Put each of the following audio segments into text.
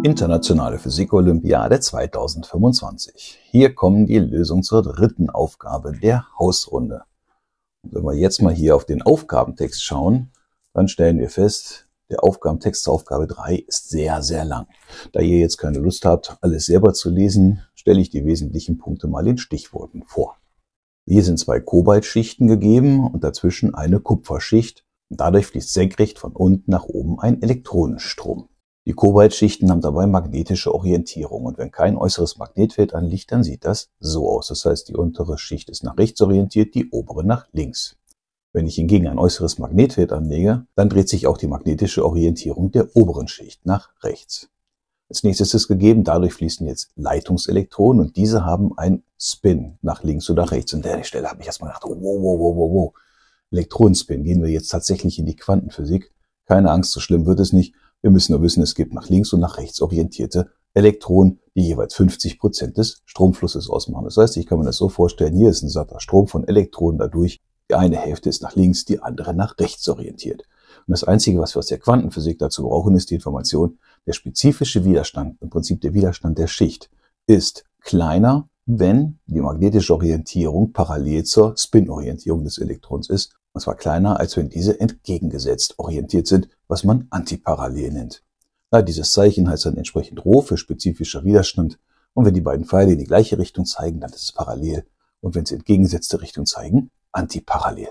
Internationale Physik-Olympiade 2025. Hier kommen die Lösungen zur dritten Aufgabe der Hausrunde. Und wenn wir jetzt mal hier auf den Aufgabentext schauen, dann stellen wir fest, der Aufgabentext zur Aufgabe 3 ist sehr, sehr lang. Da ihr jetzt keine Lust habt, alles selber zu lesen, stelle ich die wesentlichen Punkte mal in Stichworten vor. Hier sind zwei Kobaltschichten gegeben und dazwischen eine Kupferschicht. Und dadurch fließt senkrecht von unten nach oben ein Elektronenstrom. Die Kobaltschichten haben dabei magnetische Orientierung und wenn kein äußeres Magnetfeld anliegt, dann sieht das so aus. Das heißt, die untere Schicht ist nach rechts orientiert, die obere nach links. Wenn ich hingegen ein äußeres Magnetfeld anlege, dann dreht sich auch die magnetische Orientierung der oberen Schicht nach rechts. Als nächstes ist gegeben, dadurch fließen jetzt Leitungselektronen und diese haben einen Spin nach links oder rechts. Und an der Stelle habe ich erstmal gedacht, wow. Elektronenspin, gehen wir jetzt tatsächlich in die Quantenphysik. Keine Angst, so schlimm wird es nicht. Wir müssen nur wissen, es gibt nach links und nach rechts orientierte Elektronen, die jeweils 50% des Stromflusses ausmachen. Das heißt, ich kann mir das so vorstellen, hier ist ein satter Strom von Elektronen dadurch. Die eine Hälfte ist nach links, die andere nach rechts orientiert. Und das Einzige, was wir aus der Quantenphysik dazu brauchen, ist die Information, der spezifische Widerstand, im Prinzip der Widerstand der Schicht, ist kleiner, wenn die magnetische Orientierung parallel zur Spin-Orientierung des Elektrons ist. Und zwar kleiner, als wenn diese entgegengesetzt orientiert sind, was man antiparallel nennt. Ja, dieses Zeichen heißt dann entsprechend Rho für spezifischer Widerstand. Und wenn die beiden Pfeile in die gleiche Richtung zeigen, dann ist es parallel. Und wenn sie entgegengesetzte Richtung zeigen, antiparallel.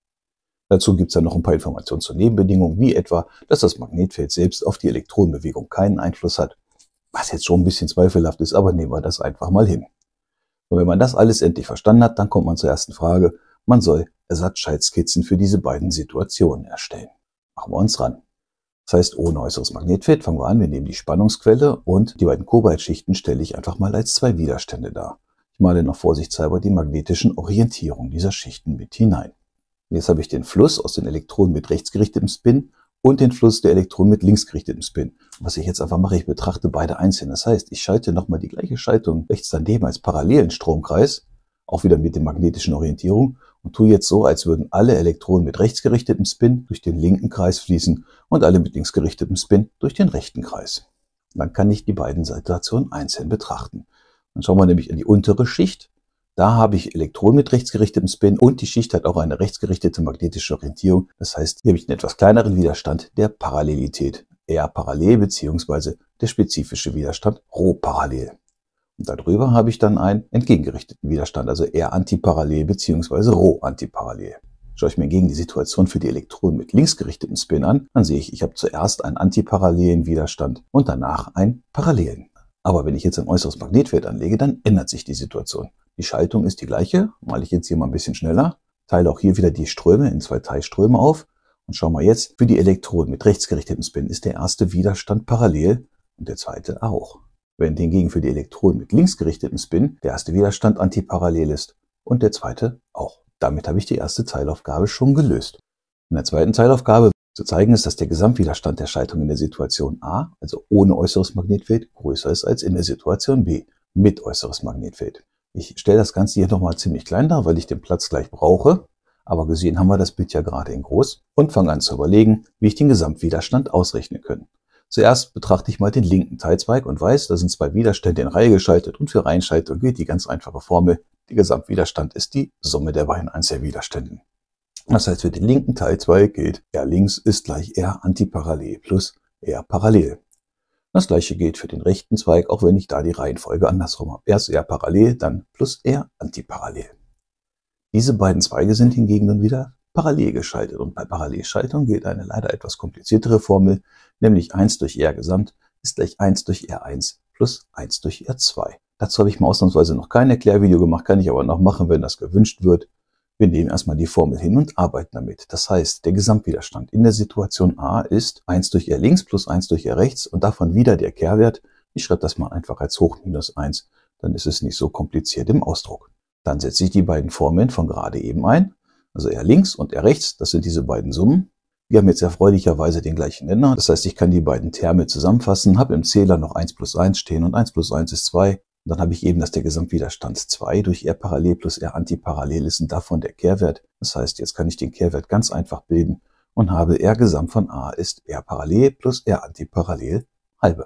Dazu gibt es dann noch ein paar Informationen zur Nebenbedingung, wie etwa, dass das Magnetfeld selbst auf die Elektronenbewegung keinen Einfluss hat. Was jetzt schon ein bisschen zweifelhaft ist, aber nehmen wir das einfach mal hin. Und wenn man das alles endlich verstanden hat, dann kommt man zur ersten Frage. Man soll Ersatzschaltskizzen für diese beiden Situationen erstellen. Machen wir uns ran. Das heißt, ohne äußeres Magnetfeld fangen wir an. Wir nehmen die Spannungsquelle und die beiden Kobaltschichten stelle ich einfach mal als zwei Widerstände dar. Ich male noch vorsichtshalber die magnetischen Orientierungen dieser Schichten mit hinein. Und jetzt habe ich den Fluss aus den Elektronen mit rechtsgerichtetem Spin und den Fluss der Elektronen mit linksgerichtetem Spin. Und was ich jetzt einfach mache, ich betrachte beide einzeln. Das heißt, ich schalte nochmal die gleiche Schaltung rechts daneben als parallelen Stromkreis, auch wieder mit der magnetischen Orientierung, und tue jetzt so, als würden alle Elektronen mit rechtsgerichtetem Spin durch den linken Kreis fließen und alle mit linksgerichtetem Spin durch den rechten Kreis. Und dann kann ich die beiden Situationen einzeln betrachten. Dann schauen wir nämlich in die untere Schicht. Da habe ich Elektronen mit rechtsgerichtetem Spin und die Schicht hat auch eine rechtsgerichtete magnetische Orientierung. Das heißt, hier habe ich einen etwas kleineren Widerstand der Parallelität, R parallel bzw. der spezifische Widerstand Rho parallel. Und darüber habe ich dann einen entgegengerichteten Widerstand, also R antiparallel bzw. Rho antiparallel. Schaue ich mir hingegen die Situation für die Elektronen mit linksgerichtetem Spin an, dann sehe ich, ich habe zuerst einen antiparallelen Widerstand und danach einen parallelen. Aber wenn ich jetzt ein äußeres Magnetfeld anlege, dann ändert sich die Situation. Die Schaltung ist die gleiche, male ich jetzt hier mal ein bisschen schneller, teile auch hier wieder die Ströme in zwei Teilströme auf und schauen wir jetzt, für die Elektronen mit rechtsgerichtetem Spin ist der erste Widerstand parallel und der zweite auch. Wenn hingegen für die Elektronen mit linksgerichtetem Spin der erste Widerstand antiparallel ist und der zweite auch. Damit habe ich die erste Teilaufgabe schon gelöst. In der zweiten Teilaufgabe zu zeigen ist, dass der Gesamtwiderstand der Schaltung in der Situation A, also ohne äußeres Magnetfeld, größer ist als in der Situation B, mit äußeres Magnetfeld. Ich stelle das Ganze hier nochmal ziemlich klein dar, weil ich den Platz gleich brauche. Aber gesehen haben wir das Bild ja gerade in groß und fange an zu überlegen, wie ich den Gesamtwiderstand ausrechnen kann. Zuerst betrachte ich mal den linken Teilzweig und weiß, da sind zwei Widerstände in Reihe geschaltet und für Reihenschaltung gilt die ganz einfache Formel. Der Gesamtwiderstand ist die Summe der beiden Einzelwiderstände. Das heißt, für den linken Teilzweig gilt, R links ist gleich R antiparallel plus R parallel. Das gleiche gilt für den rechten Zweig, auch wenn ich da die Reihenfolge andersrum habe. Erst R parallel, dann plus R antiparallel. Diese beiden Zweige sind hingegen nun wieder parallel geschaltet und bei Parallelschaltung gilt eine leider etwas kompliziertere Formel, nämlich 1 durch R Gesamt ist gleich 1 durch R1 plus 1 durch R2. Dazu habe ich mal ausnahmsweise noch kein Erklärvideo gemacht, kann ich aber noch machen, wenn das gewünscht wird. Wir nehmen erstmal die Formel hin und arbeiten damit. Das heißt, der Gesamtwiderstand in der Situation A ist 1 durch R links plus 1 durch R rechts und davon wieder der Kehrwert. Ich schreibe das mal einfach als hoch minus 1, dann ist es nicht so kompliziert im Ausdruck. Dann setze ich die beiden Formeln von gerade eben ein. Also R links und R rechts, das sind diese beiden Summen. Wir haben jetzt erfreulicherweise den gleichen Nenner. Das heißt, ich kann die beiden Terme zusammenfassen, habe im Zähler noch 1 plus 1 stehen und 1 plus 1 ist 2. Und dann habe ich eben, dass der Gesamtwiderstand 2 durch R parallel plus R antiparallel ist und davon der Kehrwert. Das heißt, jetzt kann ich den Kehrwert ganz einfach bilden und habe R Gesamt von A ist R parallel plus R antiparallel halbe.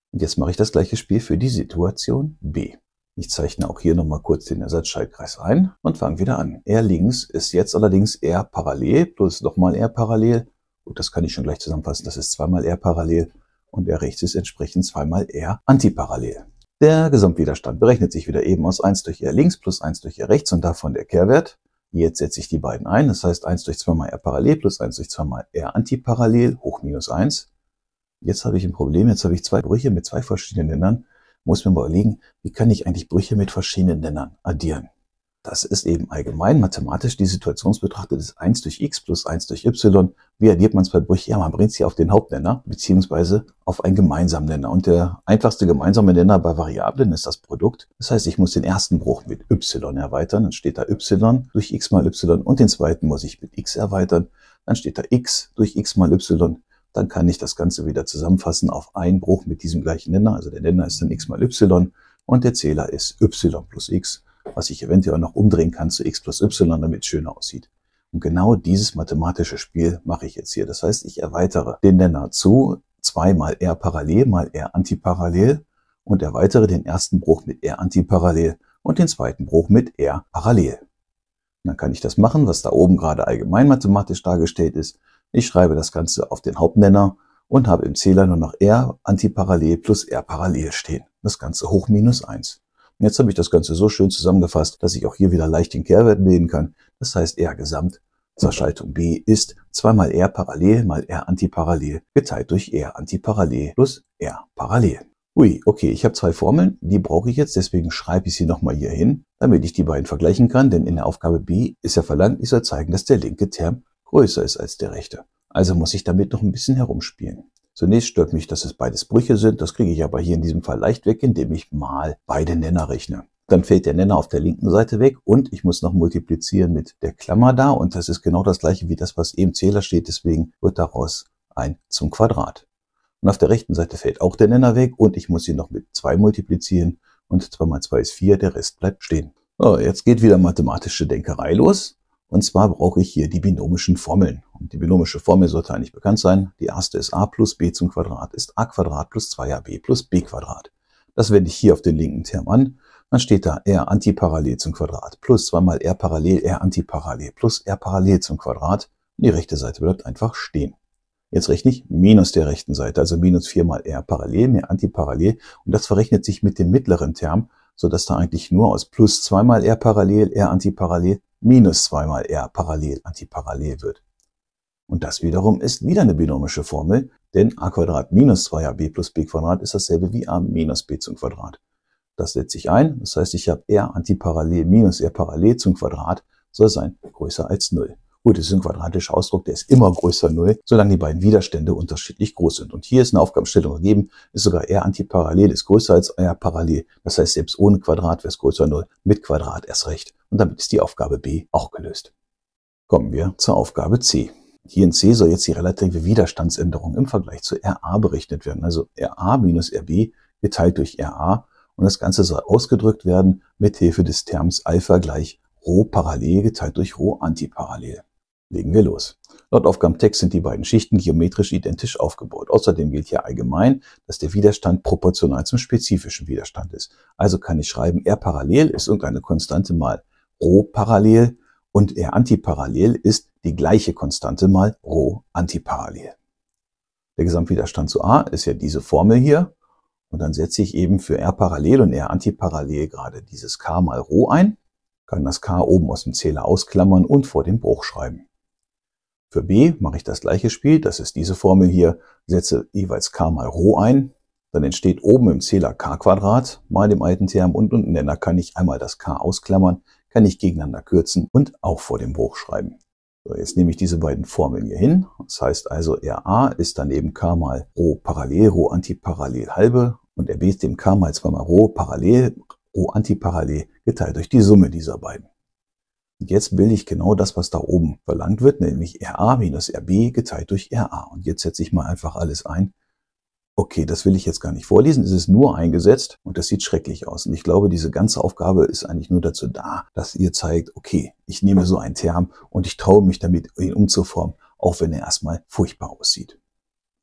Und jetzt mache ich das gleiche Spiel für die Situation B. Ich zeichne auch hier nochmal kurz den Ersatzschaltkreis ein und fange wieder an. R links ist jetzt allerdings R parallel plus nochmal R parallel. Gut, das kann ich schon gleich zusammenfassen. Das ist zweimal R parallel und R rechts ist entsprechend zweimal R antiparallel. Der Gesamtwiderstand berechnet sich wieder eben aus 1 durch R links plus 1 durch R rechts und davon der Kehrwert. Jetzt setze ich die beiden ein. Das heißt 1 durch 2 mal R parallel plus 1 durch 2 mal R antiparallel hoch minus 1. Jetzt habe ich ein Problem. Jetzt habe ich zwei Brüche mit zwei verschiedenen Nennern. Muss mir mal überlegen, wie kann ich eigentlich Brüche mit verschiedenen Nennern addieren? Das ist eben allgemein mathematisch die Situation betrachtet, ist 1 durch x plus 1 durch y. Wie addiert man es bei Brüchen? Ja, man bringt sie auf den Hauptnenner beziehungsweise auf einen gemeinsamen Nenner. Und der einfachste gemeinsame Nenner bei Variablen ist das Produkt. Das heißt, ich muss den ersten Bruch mit y erweitern. Dann steht da y durch x mal y und den zweiten muss ich mit x erweitern. Dann steht da x durch x mal y. Dann kann ich das Ganze wieder zusammenfassen auf einen Bruch mit diesem gleichen Nenner. Also der Nenner ist dann x mal y und der Zähler ist y plus x, was ich eventuell noch umdrehen kann zu x plus y, damit es schöner aussieht. Und genau dieses mathematische Spiel mache ich jetzt hier. Das heißt, ich erweitere den Nenner zu 2 mal R parallel mal R antiparallel und erweitere den ersten Bruch mit R antiparallel und den zweiten Bruch mit R parallel. Und dann kann ich das machen, was da oben gerade allgemein mathematisch dargestellt ist. Ich schreibe das Ganze auf den Hauptnenner und habe im Zähler nur noch R antiparallel plus R parallel stehen. Das Ganze hoch minus 1. Und jetzt habe ich das Ganze so schön zusammengefasst, dass ich auch hier wieder leicht den Kehrwert bilden kann. Das heißt, R gesamt zur Schaltung B ist 2 mal R parallel mal R antiparallel geteilt durch R antiparallel plus R parallel. Ui, okay, ich habe zwei Formeln, die brauche ich jetzt, deswegen schreibe ich sie nochmal hier hin, damit ich die beiden vergleichen kann, denn in der Aufgabe B ist ja verlangt, ich soll zeigen, dass der linke Term größer ist als der rechte. Also muss ich damit noch ein bisschen herumspielen. Zunächst stört mich, dass es beides Brüche sind. Das kriege ich aber hier in diesem Fall leicht weg, indem ich mal beide Nenner rechne. Dann fällt der Nenner auf der linken Seite weg und ich muss noch multiplizieren mit der Klammer da. Und das ist genau das gleiche wie das, was eben im Zähler steht. Deswegen wird daraus ein zum Quadrat. Und auf der rechten Seite fällt auch der Nenner weg und ich muss ihn noch mit 2 multiplizieren. Und 2 mal 2 ist 4, der Rest bleibt stehen. So, jetzt geht wieder mathematische Denkerei los. Und zwar brauche ich hier die binomischen Formeln. Und die binomische Formel sollte eigentlich bekannt sein. Die erste ist a plus b zum Quadrat ist a Quadrat plus 2ab plus b Quadrat. Das wende ich hier auf den linken Term an. Dann steht da r antiparallel zum Quadrat plus 2 mal r parallel r antiparallel plus r parallel zum Quadrat. Und die rechte Seite bleibt einfach stehen. Jetzt rechne ich minus der rechten Seite, also minus 4 mal r parallel mehr antiparallel. Und das verrechnet sich mit dem mittleren Term, sodass da eigentlich nur aus plus 2 mal r parallel r antiparallel minus 2 mal r parallel antiparallel wird. Und das wiederum ist wieder eine binomische Formel, denn a Quadrat minus 2ab plus b Quadrat ist dasselbe wie a minus b zum Quadrat. Das setze ich ein, das heißt, ich habe r antiparallel minus r parallel zum Quadrat soll sein größer als 0. Gut, das ist ein quadratischer Ausdruck, der ist immer größer 0, solange die beiden Widerstände unterschiedlich groß sind. Und hier ist eine Aufgabenstellung gegeben, ist sogar r antiparallel ist größer als r parallel. Das heißt, selbst ohne Quadrat wäre es größer 0, mit Quadrat erst recht. Und damit ist die Aufgabe B auch gelöst. Kommen wir zur Aufgabe C. Hier in C soll jetzt die relative Widerstandsänderung im Vergleich zu RA berechnet werden. Also RA minus RB geteilt durch RA. Und das Ganze soll ausgedrückt werden mit Hilfe des Terms Alpha gleich Rho parallel geteilt durch Rho antiparallel. Legen wir los. Laut Aufgabentext sind die beiden Schichten geometrisch identisch aufgebaut. Außerdem gilt hier allgemein, dass der Widerstand proportional zum spezifischen Widerstand ist. Also kann ich schreiben, R parallel ist irgendeine Konstante mal Rho parallel und R antiparallel ist die gleiche Konstante mal Rho antiparallel. Der Gesamtwiderstand zu A ist ja diese Formel hier. Und dann setze ich eben für R parallel und R antiparallel gerade dieses K mal Rho ein. Kann das K oben aus dem Zähler ausklammern und vor dem Bruch schreiben. Für B mache ich das gleiche Spiel, das ist diese Formel hier, setze jeweils K mal Rho ein, dann entsteht oben im Zähler K Quadrat mal dem alten Term und unten im Nenner kann ich einmal das K ausklammern, kann ich gegeneinander kürzen und auch vor dem Bruch schreiben. So, jetzt nehme ich diese beiden Formeln hier hin, das heißt also RA ist daneben K mal Rho parallel, Rho antiparallel halbe und RB ist dem K mal 2 mal Rho parallel, Rho antiparallel geteilt durch die Summe dieser beiden. Und jetzt bilde ich genau das, was da oben verlangt wird, nämlich RA minus RB geteilt durch RA. Und jetzt setze ich mal einfach alles ein. Okay, das will ich jetzt gar nicht vorlesen, es ist nur eingesetzt und das sieht schrecklich aus. Und ich glaube, diese ganze Aufgabe ist eigentlich nur dazu da, dass ihr zeigt, okay, ich nehme so einen Term und ich traue mich damit, ihn umzuformen, auch wenn er erstmal furchtbar aussieht.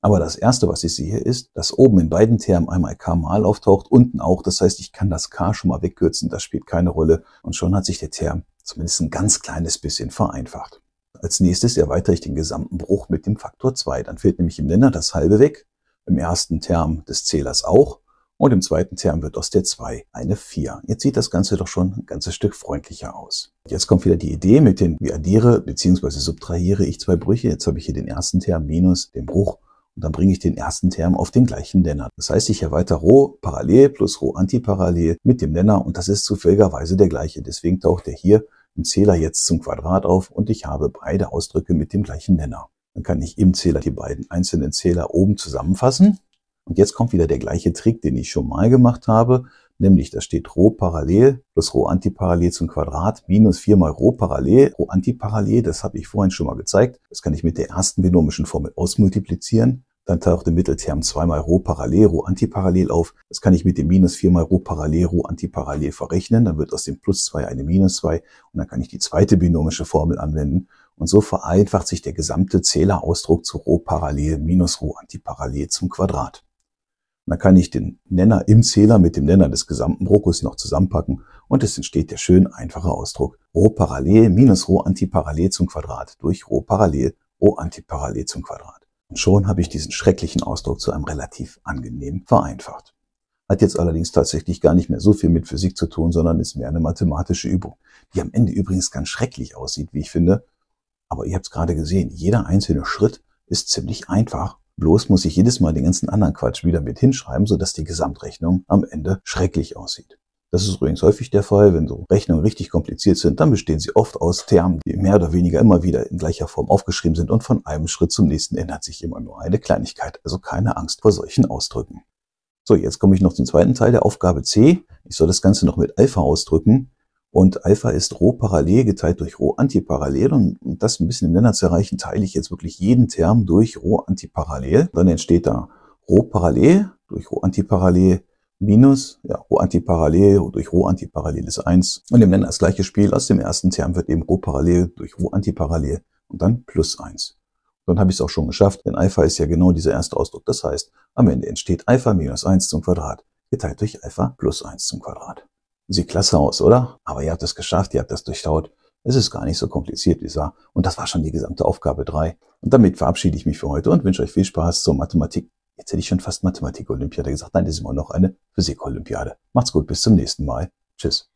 Aber das Erste, was ich sehe, ist, dass oben in beiden Termen einmal k mal auftaucht, unten auch. Das heißt, ich kann das k schon mal wegkürzen, das spielt keine Rolle. Und schon hat sich der Term zumindest ein ganz kleines bisschen vereinfacht. Als nächstes erweitere ich den gesamten Bruch mit dem Faktor 2. Dann fällt nämlich im Nenner das halbe weg, im ersten Term des Zählers auch. Und im zweiten Term wird aus der 2 eine 4. Jetzt sieht das Ganze doch schon ein ganzes Stück freundlicher aus. Jetzt kommt wieder die Idee mit den, wie addiere bzw. subtrahiere ich zwei Brüche. Jetzt habe ich hier den ersten Term minus den Bruch und dann bringe ich den ersten Term auf den gleichen Nenner. Das heißt, ich erweitere Rho parallel plus Rho antiparallel mit dem Nenner und das ist zufälligerweise der gleiche. Deswegen taucht er hier im Zähler jetzt zum Quadrat auf und ich habe beide Ausdrücke mit dem gleichen Nenner. Dann kann ich im Zähler die beiden einzelnen Zähler oben zusammenfassen. Und jetzt kommt wieder der gleiche Trick, den ich schon mal gemacht habe, nämlich da steht Rho parallel plus Rho antiparallel zum Quadrat minus 4 mal Rho parallel, Rho antiparallel, das habe ich vorhin schon mal gezeigt. Das kann ich mit der ersten binomischen Formel ausmultiplizieren. Dann taucht im Mittelterm 2 mal Rho parallel, Rho antiparallel auf. Das kann ich mit dem minus 4 mal Rho parallel, Rho antiparallel verrechnen. Dann wird aus dem plus 2 eine minus 2 und dann kann ich die zweite binomische Formel anwenden. Und so vereinfacht sich der gesamte Zählerausdruck zu Rho parallel minus Rho antiparallel zum Quadrat. Und dann kann ich den Nenner im Zähler mit dem Nenner des gesamten Bruches noch zusammenpacken und es entsteht der schön einfache Ausdruck Rho parallel minus Rho antiparallel zum Quadrat durch Rho parallel, Rho antiparallel zum Quadrat. Und schon habe ich diesen schrecklichen Ausdruck zu einem relativ angenehmen vereinfacht. Hat jetzt allerdings tatsächlich gar nicht mehr so viel mit Physik zu tun, sondern ist mehr eine mathematische Übung, die am Ende übrigens ganz schrecklich aussieht, wie ich finde. Aber ihr habt es gerade gesehen, jeder einzelne Schritt ist ziemlich einfach. Bloß muss ich jedes Mal den ganzen anderen Quatsch wieder mit hinschreiben, sodass die Gesamtrechnung am Ende schrecklich aussieht. Das ist übrigens häufig der Fall, wenn so Rechnungen richtig kompliziert sind, dann bestehen sie oft aus Termen, die mehr oder weniger immer wieder in gleicher Form aufgeschrieben sind und von einem Schritt zum nächsten ändert sich immer nur eine Kleinigkeit. Also keine Angst vor solchen Ausdrücken. So, jetzt komme ich noch zum zweiten Teil der Aufgabe C. Ich soll das Ganze noch mit Alpha ausdrücken. Und Alpha ist Rho parallel geteilt durch Rho antiparallel. Und um das ein bisschen im Nenner zu erreichen, teile ich jetzt wirklich jeden Term durch Rho antiparallel. Dann entsteht da Rho parallel durch Rho antiparallel minus, Rho antiparallel durch Rho antiparallel ist 1. Und im Nenner das gleiche Spiel. Aus dem ersten Term wird eben Rho parallel durch Rho antiparallel und dann plus 1. Dann habe ich es auch schon geschafft, denn Alpha ist ja genau dieser erste Ausdruck. Das heißt, am Ende entsteht Alpha minus 1 zum Quadrat geteilt durch Alpha plus 1 zum Quadrat. Sieht klasse aus, oder? Aber ihr habt es geschafft, ihr habt das durchschaut. Es ist gar nicht so kompliziert, wie es war. Und das war schon die gesamte Aufgabe 3. Und damit verabschiede ich mich für heute und wünsche euch viel Spaß zur Mathematik. Jetzt hätte ich schon fast Mathematik-Olympiade gesagt. Nein, das ist immer noch eine Physik-Olympiade. Macht's gut, bis zum nächsten Mal. Tschüss.